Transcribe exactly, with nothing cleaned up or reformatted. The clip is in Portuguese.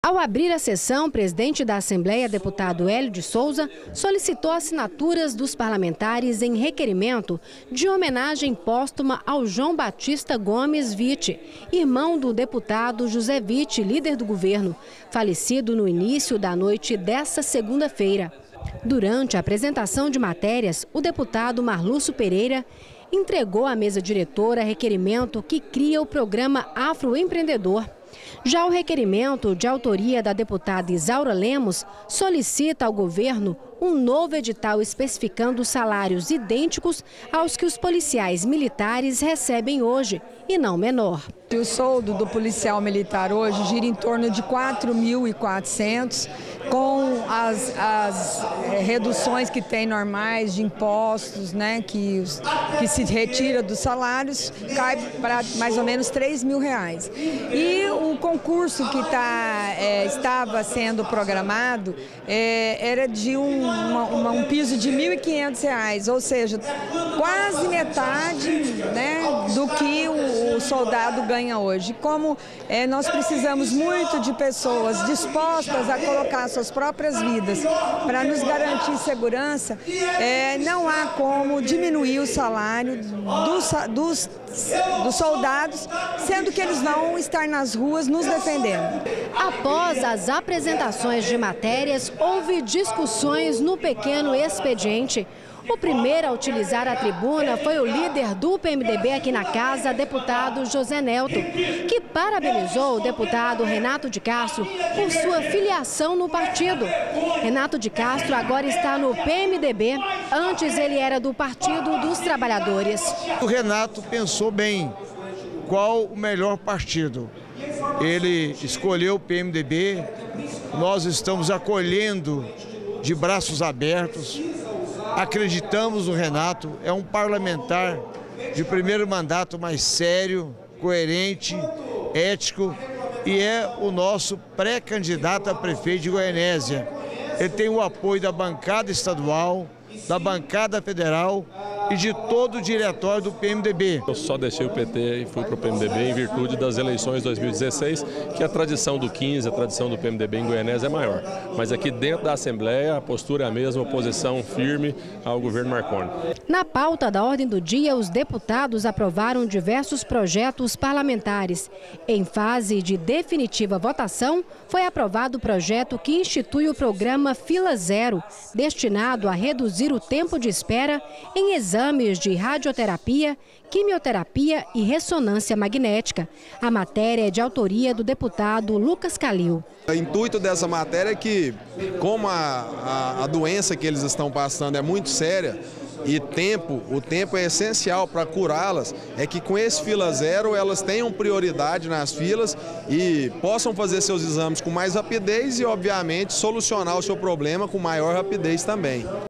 Ao abrir a sessão, o presidente da Assembleia, deputado Hélio de Souza, solicitou assinaturas dos parlamentares em requerimento de homenagem póstuma ao João Batista Gomes Vitti, irmão do deputado José Vitti, líder do governo, falecido no início da noite desta segunda-feira. Durante a apresentação de matérias, o deputado Marlúcio Pereira entregou à mesa diretora requerimento que cria o programa Afroempreendedor. Já o requerimento, de autoria da deputada Isaura Lemos, solicita ao governo um novo edital especificando salários idênticos aos que os policiais militares recebem hoje, e não menor. O soldo do policial militar hoje gira em torno de quatro mil e quatrocentos, com as, as reduções que tem normais de impostos, né, que, os, que se retira dos salários, cai para mais ou menos três mil reais. E o concurso que tá, é, estava sendo programado é, era de um, uma, uma, um piso de mil e quinhentos reais, ou seja, quase metade, né, do que o, o soldado ganha hoje. Como é, nós precisamos muito de pessoas dispostas a colocar suas próprias vidas para nos garantir segurança, é, não há como diminuir o salário dos, dos, dos soldados, sendo que eles vão estar nas ruas nos defendendo. Após as apresentações de matérias, houve discussões no pequeno expediente. O primeiro a utilizar a tribuna foi o líder do P M D B aqui na casa, deputado José Nelto, que parabenizou o deputado Renato de Castro por sua filiação no partido. Renato de Castro agora está no P M D B, antes ele era do Partido dos Trabalhadores. O Renato pensou bem qual o melhor partido. Ele escolheu o P M D B, nós estamos acolhendo de braços abertos. Acreditamos no Renato, é um parlamentar de primeiro mandato mais sério, coerente, ético e é o nosso pré-candidato a prefeito de Goianésia. Ele tem o apoio da bancada estadual, da bancada federal e de todo o diretório do P M D B. Eu só deixei o P T e fui para o P M D B em virtude das eleições de dois mil e dezesseis, que a tradição do quinze, a tradição do P M D B em Goianésia é maior. Mas aqui dentro da Assembleia a postura é a mesma, oposição firme ao governo Marconi. Na pauta da ordem do dia, os deputados aprovaram diversos projetos parlamentares. Em fase de definitiva votação, foi aprovado o projeto que institui o programa Fila Zero, destinado a reduzir o tempo de espera em exames exames de radioterapia, quimioterapia e ressonância magnética. A matéria é de autoria do deputado Lucas Calil. O intuito dessa matéria é que, como a, a, a doença que eles estão passando é muito séria, e tempo, o tempo é essencial para curá-las, é que com esse Fila Zero elas tenham prioridade nas filas e possam fazer seus exames com mais rapidez e, obviamente, solucionar o seu problema com maior rapidez também.